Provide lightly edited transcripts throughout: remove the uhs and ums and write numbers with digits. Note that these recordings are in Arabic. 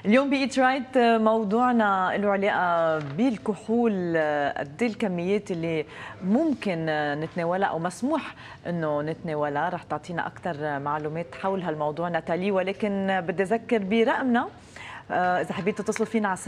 اليوم بإيت رايت موضوعنا له علاقة بالكحول. قد ايه الكميات اللي ممكن نتناولها أو مسموح إنه نتناولها؟ رح تعطينا أكثر معلومات حول هالموضوع ناتالي، ولكن بدي أذكر برقمنا إذا حبيتوا تتصلوا فينا على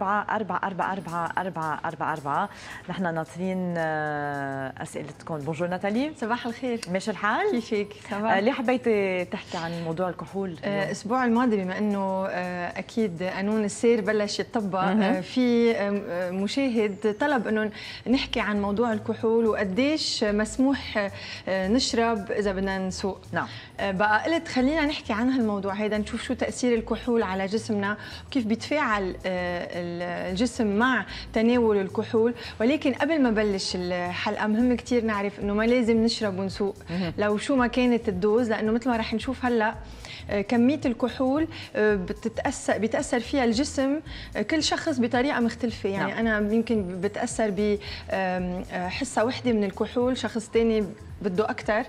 04444444. نحن ناطرين أسئلتكم. بونجور ناتالي. صباح الخير. ماشي الحال؟ كيفك؟ تمام. ليه حبيتي تحكي عن موضوع الكحول؟ الأسبوع الماضي بما أنه أكيد قانون السير بلش يتطبق، في مشاهد طلب أنه نحكي عن موضوع الكحول وقديش مسموح نشرب إذا بدنا نسوق. نعم. بقى قلت خلينا نحكي عن هالموضوع هيدا، نشوف شو تأثير الكحول على جسمنا وكيف بيتفاعل الجسم مع تناول الكحول. ولكن قبل ما بلش الحلقة مهم كتير نعرف أنه ما لازم نشرب ونسوق لو شو ما كانت الدوز، لأنه مثل ما رح نشوف هلأ كمية الكحول بيتأثر فيها الجسم كل شخص بطريقة مختلفة. يعني أنا يمكن بتأثر بحصة وحدة من الكحول، شخص تاني بده أكثر.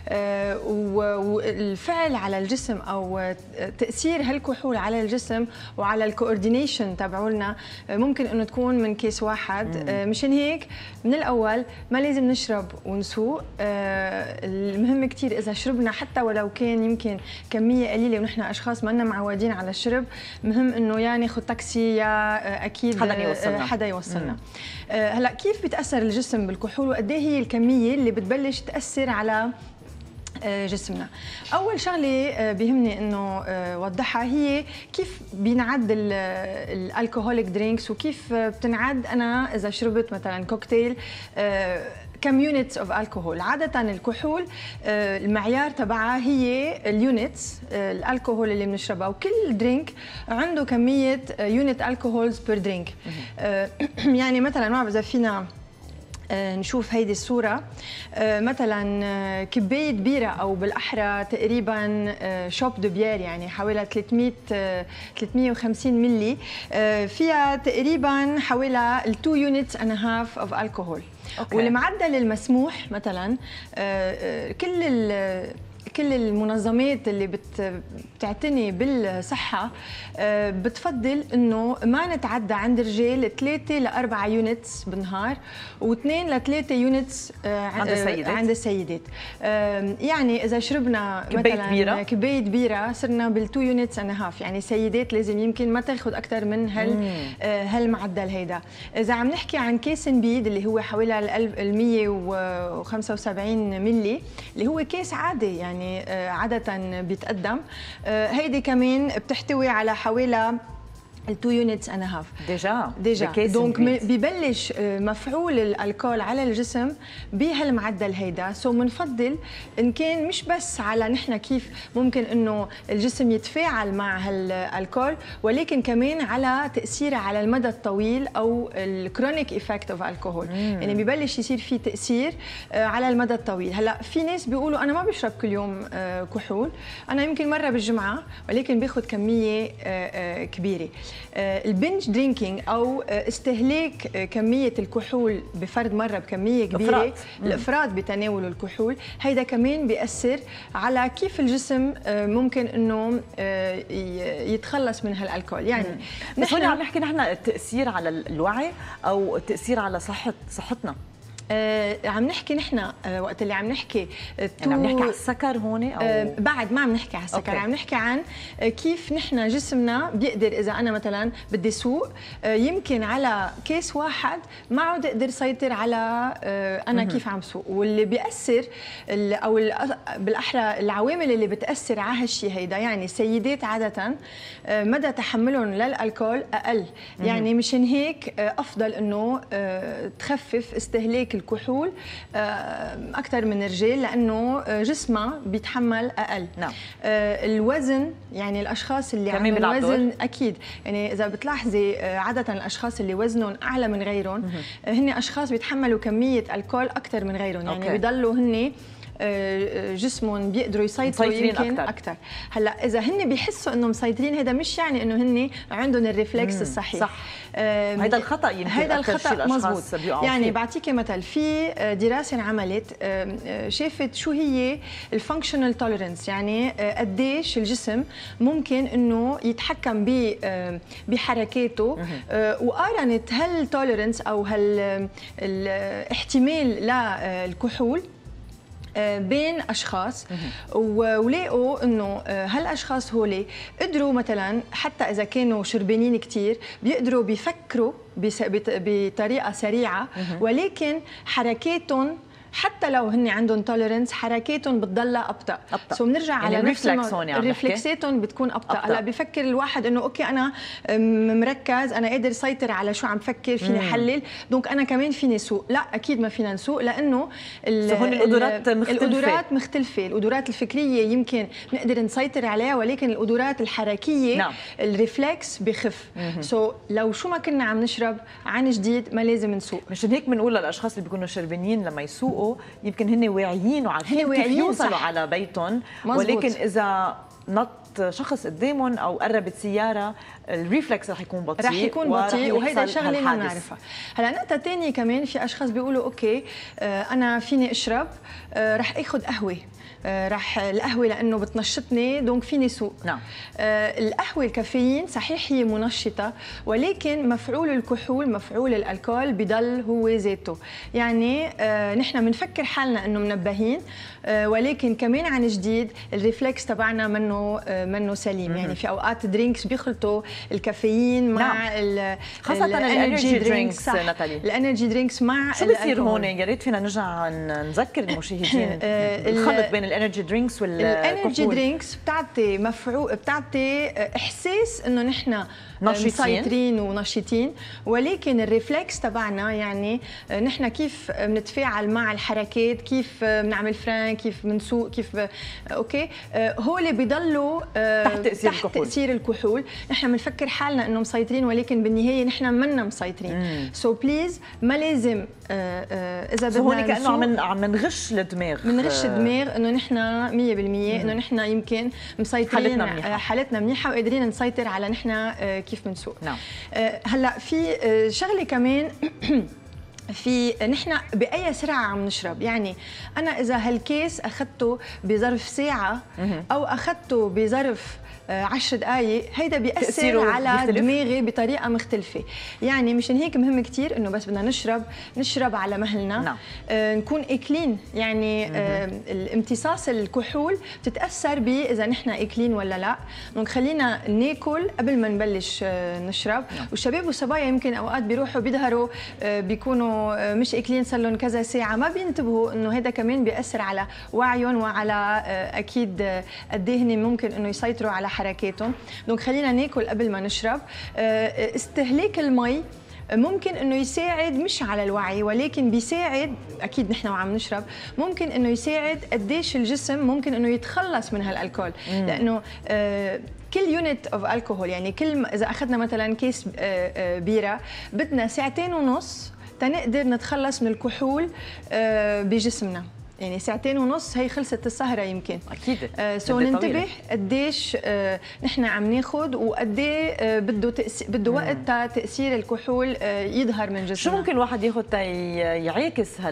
والفعل على الجسم أو تأثير هالكحول على الجسم وعلى الكوردينيشن تبعولنا ممكن إنه تكون من كيس واحد. مشان هيك من الأول ما لازم نشرب ونسوق. المهم كتير إذا شربنا حتى ولو كان يمكن كمية قليلة ونحن أشخاص ما لنا معودين على الشرب، مهم إنه يا ناخذ تاكسي يا أكيد حدا يوصلنا. هلا كيف بيتأثر الجسم بالكحول وقد ايه هي الكمية اللي بتبلش تأثر على جسمنا؟ أول شغلة بيهمني إنه وضحها هي كيف بينعد الالكوهوليك درينكس وكيف بتنعد. أنا إذا شربت مثلا كوكتيل كم يونتس اوف الكحول. عاده الكحول المعيار تبعها هي اليونتس الكحول اللي بنشربها، وكل درينك عنده كميه يونت الكحولز بير درينك. يعني مثلا ما بعرف اذا فينا نشوف هيدي الصورة، مثلا كباية بيرة أو بالأحرى تقريبا شوب دو بيير، يعني حوالي 350 ملي، فيها تقريبا حوالي 2 يونتس اند هاف اوف الكحول. والمعدل المسموح مثلا كل المنظمات اللي بتعتني بالصحة بتفضل انه ما نتعدى عند الرجال 3 ل 4 يونتس بالنهار و2 ل 3 يونتس عند السيدات. يعني اذا شربنا مثلا كباية بيرة صرنا بال2 يونتس اند هاف، يعني سيدات لازم يمكن ما تاخذ اكثر من هالمعدل هيدا. اذا عم نحكي عن كيس نبيد اللي هو حوالي 175 ملي اللي هو كيس عادي يعني عادة بيتقدم، هيدي كمان بتحتوي على حوالي 2 يونتس اند هاف ديجا. دونك ببلش مفعول الالكول على الجسم بهالمعدل هيدا. سو بنفضل ان كان مش بس على نحن كيف ممكن انه الجسم يتفاعل مع هالالكول، ولكن كمان على تاثيره على المدى الطويل او الكرونيك ايفكت اوف الكحول. يعني ببلش يصير في تاثير على المدى الطويل. هلا في ناس بيقولوا انا ما بشرب كل يوم كحول، انا يمكن مره بالجمعه ولكن باخذ كميه كبيره. البنج درينكينج او استهلاك كميه الكحول بفرد مره بكميه كبيره، الافراط بتناول الكحول، هيدا كمان بيأثر على كيف الجسم ممكن انه يتخلص من هالالكول. يعني بس هون عم نحكي نحن التأثير على الوعي او التأثير على صحتنا. عم نحكي نحن وقت اللي عم نحكي يعني عم نحكي على السكر هون او بعد ما عم نحكي على السكر. عم نحكي عن كيف نحن جسمنا بيقدر اذا انا مثلا بدي سوق يمكن على كيس واحد ما عود اقدر سيطر على انا كيف عم سوق. واللي بيأثر او بالاحرى العوامل اللي بتأثر على هالشيء هيدا، يعني السيدات عاده مدى تحملهم للالكول اقل، يعني مشان هيك افضل انه تخفف استهلاك الكحول اكثر من الرجال لانه جسمها بيتحمل اقل. نعم. الوزن، يعني الاشخاص اللي عندهم وزن اكيد، يعني اذا بتلاحظي عاده الاشخاص اللي وزنهم اعلى من غيرهم هن اشخاص بيتحملوا كميه الكحول اكثر من غيرهم. يعني بيضلوا هن جسمهم بيقدروا يسيطروا يمكن اكثر. هلا اذا هن بيحسوا انه مسيطرين، هذا مش يعني انه هن عندهم الريفلكس الصحيح. صح. هيدا الخطا يمكن هذا الخطا مزبوط. يعني فيه. بعطيكي مثل، في دراسه انعملت شافت شو هي الفانكشنال توليرنس، يعني قديش الجسم ممكن انه يتحكم بحركاته، وقارنت هالتوليرنس او الاحتمال للكحول بين اشخاص، ولقوا انه هالاشخاص هولي قدروا مثلا حتى اذا كانوا شربانين كثير بيقدروا بيفكروا بطريقه سريعه، ولكن حركاتهم حتى لو هن عندهم توليرنس حركاتهم بتضلها ابطا. سو بنرجع يعني على نفس الريفلكساتهم بتكون ابطا. هلا بفكر الواحد انه اوكي انا مركز، انا قادر اسيطر على شو عم بفكر، فيني احلل، دونك انا كمان فيني سوق. لا اكيد ما فينا نسوق، لانه القدرات مختلفه. القدرات الفكريه يمكن نقدر نسيطر عليها، ولكن القدرات الحركيه نعم. الريفلكس بخف. سو لو شو ما كنا عم نشرب عن جديد ما لازم نسوق. مشان هيك بنقول للاشخاص اللي بيكونوا شربانين لما يسوقوا يمكن هن واعيين وعارفين كيف يوصلوا على بيتهم، ولكن اذا نط شخص قدامهم او قربت سياره الريفلكس رح يكون بطيء، وهيدا شغله ما بنعرفها. هلا نقطه ثانيه كمان، في اشخاص بيقولوا اوكي انا فيني اشرب، رح اخذ قهوه، رح القهوه لانه بتنشطني دونك فيني سوق. نعم. القهوه الكافيين صحيح هي منشطه، ولكن مفعول الكحول مفعول الالكول بضل هو ذاته. يعني نحن بنفكر حالنا انه منبهين، ولكن كمان عن جديد الريفلكس تبعنا منه سليم. يعني في اوقات درينكس بيخلطوا الكافيين مع نعم. خاصه الانرجي درينكس. الانرجي درينكس مع شو بصير هون؟ يا ريت فينا نرجع نذكر المشاهدين الخلط بين الانرجي درينكس الانرجي درينكس بتعطي احساس انه نحن مسيطرين ونشيطين، ولكن الريفلكس تبعنا يعني نحن كيف بنتفاعل مع الحركات، كيف بنعمل فران، كيف بنسوق، كيف اوكي، هول بيضلوا تحت تاثير الكحول. نحن بنفكر حالنا انه مسيطرين، ولكن بالنهايه نحن منا مسيطرين. سو بليز ما لازم اذا بدنا هون كانه عم نغش الدماغ، انه نحن 100% انه نحن يمكن مسيطرين، حالتنا منيحه وقادرين نسيطر على نحن كيف بنسوق. نعم. هلا في شغله كمان في نحن باي سرعه عم نشرب. يعني انا اذا هالكيس اخذته بظرف ساعه او اخذته بظرف 10 دقائق، هيدا بيأثر على دماغي بطريقه مختلفه. يعني مشان هيك مهم كثير انه بس بدنا نشرب على مهلنا. نعم. نكون اكلين. يعني الامتصاص الكحول بتتاثر اذا نحن اكلين ولا لا. دونك خلينا ناكل قبل ما نبلش نشرب. نعم. والشباب والصبايا يمكن اوقات بيروحوا بيظهروا بيكونوا مش اكلين صار لهم كذا ساعه، ما بينتبهوا انه هذا كمان بيأثر على وعيهم وعلى اكيد قد ايه هن ممكن انه يسيطروا على حركاتهم. دونك خلينا ناكل قبل ما نشرب. استهلاك المي ممكن انه يساعد مش على الوعي، ولكن بيساعد اكيد نحن وعم نشرب، ممكن انه يساعد قديش الجسم ممكن انه يتخلص من هالالكول. لانه كل يونت اوف الكحول، يعني كل اذا اخذنا مثلا كيس بيره بدنا 2.5 ساعات تنقدر نتخلص من الكحول بجسمنا. يعني 2.5 ساعات هي خلصت السهره يمكن. اكيد. سو ننتبه قديش نحن عم ناخذ، وقد ايه بده وقت تاثير الكحول يظهر من جسمنا. شو ممكن الواحد ياخذ يعاكس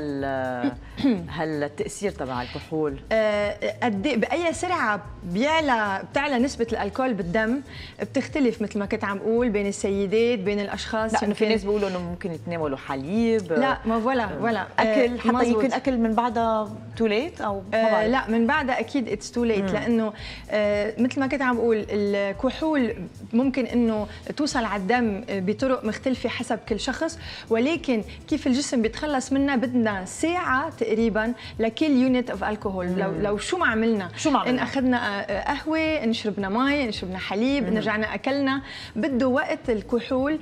هالتاثير تبع الكحول؟ قد ايه باي سرعه بتعلى نسبه الالكول بالدم بتختلف، مثل ما كنت عم اقول بين السيدات بين الاشخاص. لا في ناس بيقولوا انه ممكن يتناولوا حليب. لا ما ولا اكل حتى مزبوط. يمكن اكل من بعدها تو ليت او لا من بعدها اكيد اتس تو ليت. لانه مثل ما كنت عم بقول الكحول ممكن انه توصل على الدم بطرق مختلفه حسب كل شخص، ولكن كيف الجسم بيتخلص منها بدنا ساعه تقريبا لكل يونت اوف الكحول. لو شو ما عملنا ان اخذنا قهوه، ان شربنا مي، ان شربنا حليب، ان رجعنا اكلنا، بده وقت الكحول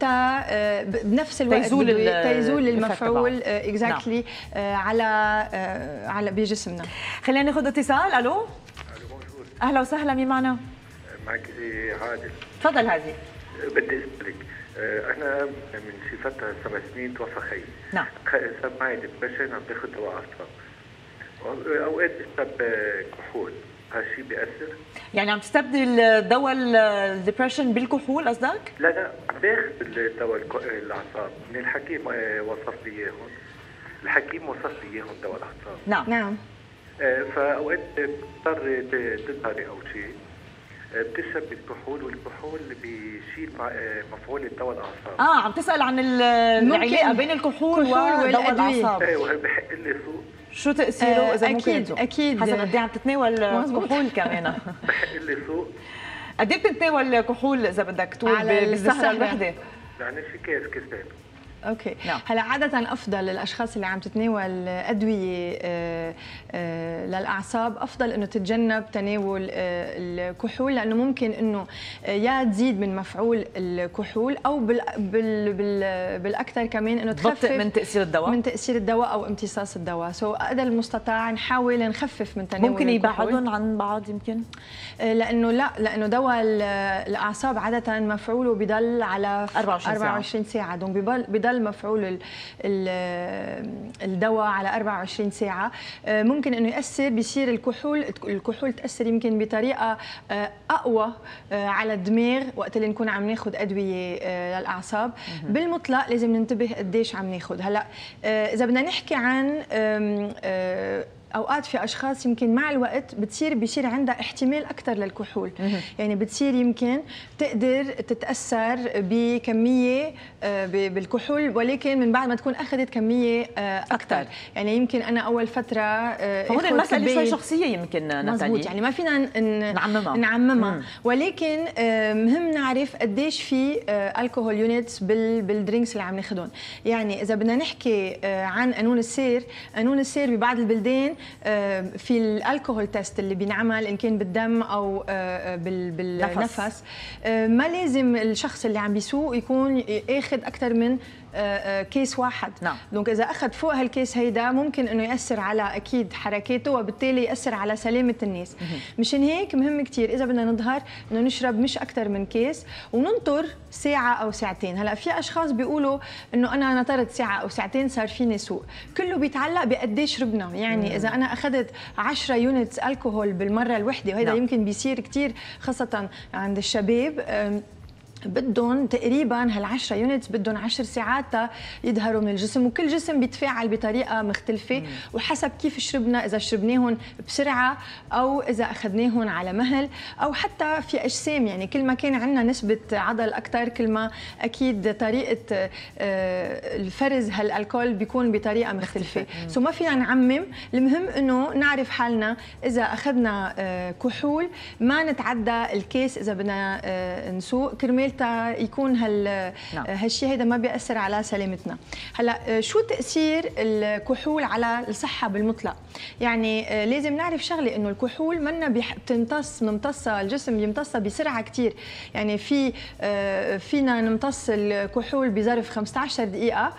بنفس الوقت تيزول المفعول اكزاكتلي على بجسمنا. خلينا ناخذ اتصال. الو. الو بونجور. اهلا وسهلا، مين معنا؟ معك عادل. تفضل هادي. بدي اسالك، انا من شي فتره 7 سنين توفى خيي. نعم. صار معي ديبرشن، عم باخذ دواء اعصاب. اوقات بشرب كحول، هالشيء بيأثر؟ يعني عم تستبدل دواء الدبرشن بالكحول قصدك؟ لا عم باخذ الدواء الاعصاب من الحكيم، وصف لي اياهم. الحكيم وصف لي اياهم دواء الاعصاب. نعم. فاوقات بتضطر تظهري او شيء، بتشرب الكحول، والكحول بيشيل مفعول دواء الاعصاب. عم تسأل عن العلاقة بين الكحول ودواء الاعصاب. ايوه، بحق لي سوق. شو تأثيره اذا ممكن اكيد حسب قد ايه عم تتناول كحول كمان. بحق لي سوق. قد ايه بتتناول كحول اذا بدك تقول بالسهرة الوحدة؟ يعني في كاسين. اوكي. هلا عاده افضل للاشخاص اللي عم تتناول ادويه للاعصاب افضل انه تتجنب تناول الكحول، لانه ممكن انه يا تزيد من مفعول الكحول او بالاكثر كمان انه تخفف من تاثير الدواء او امتصاص الدواء. قدر المستطاع نحاول نخفف من تناول ممكن يبعدهم عن بعض يمكن، لانه دواء الاعصاب عاده مفعوله بضل على 24 ساعه، دونك بضل مفعول الدواء على 24 ساعة. ممكن انه يأثر، بيصير الكحول تأثر يمكن بطريقة أقوى على الدماغ وقت اللي نكون عم ناخذ أدوية للأعصاب. بالمطلق لازم ننتبه قديش عم ناخذ. هلا إذا بدنا نحكي عن اوقات في اشخاص يمكن مع الوقت بيصير عندها احتمال اكثر للكحول، يعني بتصير يمكن تقدر تتاثر بكميه بالكحول، ولكن من بعد ما تكون اخذت كميه اكثر. يعني يمكن انا اول فتره هون المساله شوي شخصيه يمكن ناتالي، مزبوط، يعني ما فينا نعممها ولكن مهم نعرف قديش في الكحول يونتس بالدرينكس اللي عم ناخذهم. يعني اذا بدنا نحكي عن قانون السير ببعض البلدان في الالكوهول تيست اللي بينعمل ان كان بالدم او بالنفس، ما لازم الشخص اللي عم بيسوق يكون ياخذ اكثر من كيس واحد. دونك اذا اخذ فوق هالكيس هيدا ممكن انه ياثر على اكيد حركاته، وبالتالي ياثر على سلامه الناس. مشان هيك مهم كثير اذا بدنا نظهر انه نشرب مش اكثر من كيس وننطر ساعه او ساعتين. هلا في اشخاص بيقولوا انه انا نطرت ساعه او ساعتين صار فيني سوق، كله بيتعلق بقديش شربنا. يعني اذا انا اخذت 10 يونتس الكحول بالمره الوحده، وهذا يمكن بيصير كثير خاصه عند الشباب، بدهم تقريبا هال10 يونتس بدهم 10 ساعات يظهروا من الجسم، وكل جسم بيتفاعل بطريقه مختلفه وحسب كيف شربنا، اذا شربناهم بسرعه او اذا اخذناهم على مهل، او حتى في اجسام. يعني كل ما كان عندنا نسبه عضل اكثر كل ما اكيد طريقه الفرز هالالكول بيكون بطريقه مختلفه. ما فينا نعمم، المهم انه نعرف حالنا اذا اخذنا كحول ما نتعدى الكيس اذا بدنا نسوق، كرمال يكون هالشيء هيدا ما بيأثر على سلامتنا. هلا شو تأثير الكحول على الصحة بالمطلق؟ يعني لازم نعرف شغله، انه الكحول منا ممتصة الجسم بيمتصها بسرعة كثير. يعني فينا نمتص الكحول بظرف 15 دقيقة،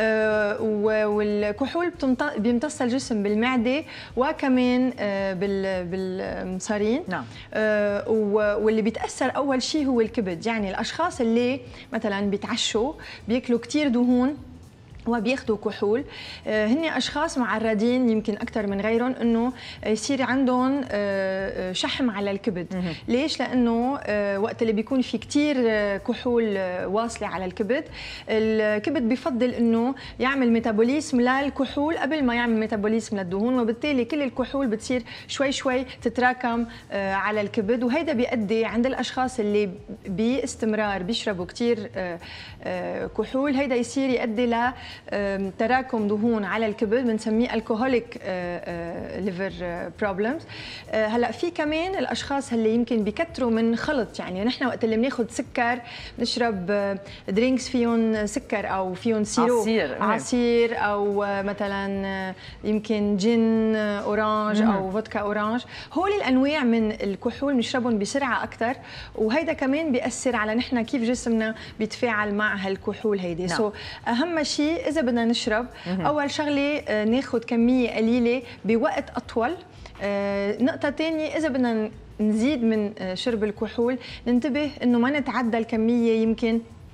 والكحول بيمتصها الجسم بالمعدة وكمان بالمصارين. واللي بيتأثر أول شيء هو الكبد. يعني الاشخاص اللي مثلا بيتعشوا بياكلوا كثير دهون وبياخذوا كحول، هن اشخاص معرضين يمكن اكثر من غيرهم انه يصير عندهم شحم على الكبد. ليش؟ لانه وقت اللي بيكون في كثير كحول واصله على الكبد بيفضل انه يعمل ميتابوليزم للكحول قبل ما يعمل ميتابوليزم للدهون، وبالتالي كل الكحول بتصير شوي شوي تتراكم على الكبد، وهيدا بيؤدي عند الاشخاص اللي باستمرار بيشربوا كثير كحول، هيدا يصير يؤدي ل تراكم دهون على الكبد، بنسميه الكحوليك ليفر بروبلمز. هلا في كمان الاشخاص اللي يمكن بيكتروا من خلط. يعني نحن وقت اللي بناخذ سكر بنشرب درينكس فيهم سكر او فيهم سيروب، عصير او مثلا يمكن جن اورانج او فودكا اورانج. هول الانواع من الكحول بنشربهم بسرعه اكثر، وهيدا كمان بياثر على نحن كيف جسمنا بيتفاعل مع هالكحول هيدي. اهم شيء اذا بدنا نشرب اول شغله ناخذ كميه قليله بوقت اطول. نقطه ثانيه، اذا بدنا نزيد من شرب الكحول ننتبه انه ما نتعدى الكميه يمكن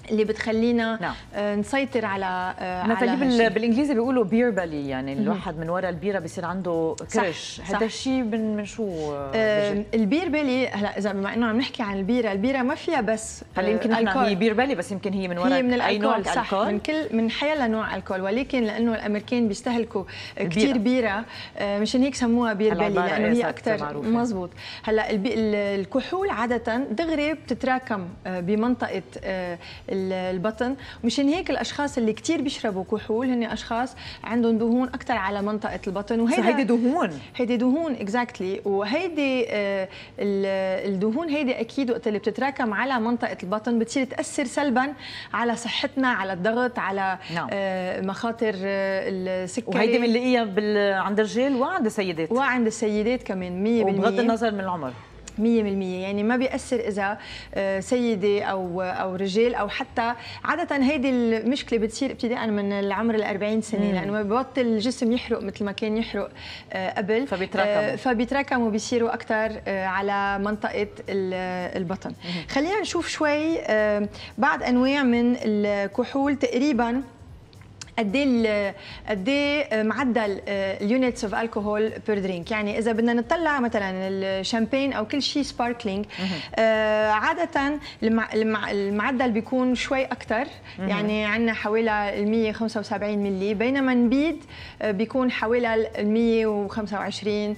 اللي بتخلينا نعم. نسيطر على نتالي بالانجليزي بيقولوا بير بلي، يعني الواحد من وراء البيره بصير عنده كرش. هذا الشيء من شو البير بلي؟ هلا اذا بما انه عم نحكي عن البيره ما فيها بس هلا يمكن احنا هي بير بلي، بس يمكن هي من وراء اي نوع الكحول. صح، من حيلا نوع الكحول، ولكن لانه الامريكان بيستهلكوا كثير بيره مشان هيك سموها بير بلي، لانه هي اكثر. مزبوط. هلا الكحول عاده دغري بتتراكم بمنطقه البطن، ومشان هيك الاشخاص اللي كثير بيشربوا كحول هن اشخاص عندهم دهون اكثر على منطقه البطن. هيدي دهون اكزاكتلي. وهيدي الدهون هيدي اكيد وقت اللي بتتراكم على منطقه البطن بتصير تاثر سلبا على صحتنا، على الضغط، على مخاطر السكري. وهيدي بنلاقيها عند الرجال وعند السيدات كمان 100%، وبغض النظر من العمر 100%. يعني ما بيأثر إذا سيدة أو رجال، أو حتى عادة هيدي المشكلة بتصير ابتداء من العمر 40 سنة، لأنه ما ببطل الجسم يحرق مثل ما كان يحرق قبل، فبيتراكموا وبيصيروا أكثر على منطقة البطن. خلينا نشوف شوي بعض أنواع من الكحول تقريباً قد ايه معدل اليونتس اوف الكحول بير درينك. يعني اذا بدنا نطلع مثلا الشامبين او كل شيء سباركلينج، عاده المعدل بيكون شوي اكثر، يعني عندنا حوالي 175 ملي، بينما نبيد بيكون حوالي 125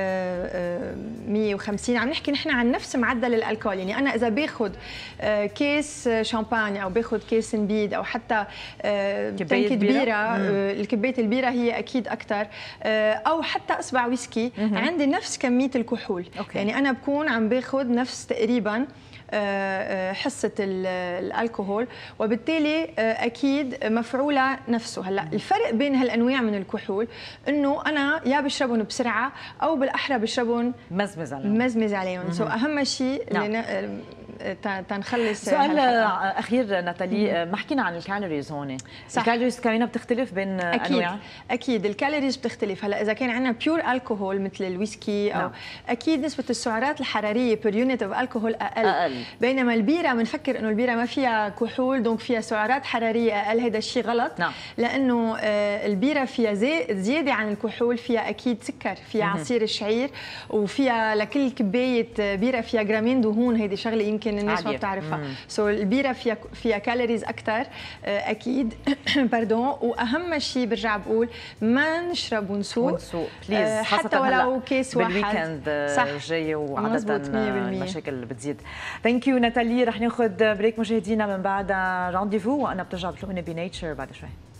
150. عم نحكي نحن عن نفس معدل الالكول. يعني انا اذا باخذ كيس شامبان او باخذ كيس نبيد او حتى البيرة، الكباية البيرة هي أكيد أكثر، أو حتى أصبع ويسكي عندي نفس كمية الكحول. يعني أنا بكون عم باخذ نفس تقريباً حصة الكحول، وبالتالي أكيد مفعولة نفسه. هلا الفرق بين هالأنواع من الكحول إنه أنا يا بشربهم بسرعة أو بالأحرى بشربهم مزمز عليهم. أهم شيء تنخلص. سؤال اخير ناتالي، ما حكينا عن الكالوريز هون. الكالوريز كمان بتختلف بين انواع؟ اكيد الكالوريز بتختلف. هلا اذا كان عندنا بيور الكحول مثل الويسكي او اكيد نسبه السعرات الحراريه بير يونت اوف الكحول اقل. بينما البيره بنفكر انه البيره ما فيها كحول دونك فيها سعرات حراريه اقل. هذا الشيء غلط. لانه البيره فيها زياده عن الكحول، فيها اكيد سكر، فيها عصير الشعير، وفيها لكل كبايه بيره فيها جرامين دهون. هيدي شغله يمكن الناس ما بتعرفها. البيره فيها كالوريز اكثر اكيد. باردون. واهم شيء برجع بقول ما نشرب ونسوق حتى ولو كيس واحد بالويكند الجاي، وعاده المشاكل بتزيد. ثانك يو ناتالي. رح ناخذ بريك مشاهدينا، من بعد رانديفو، وانا بترجع بتلاقوني بنيتشر بعد شوي.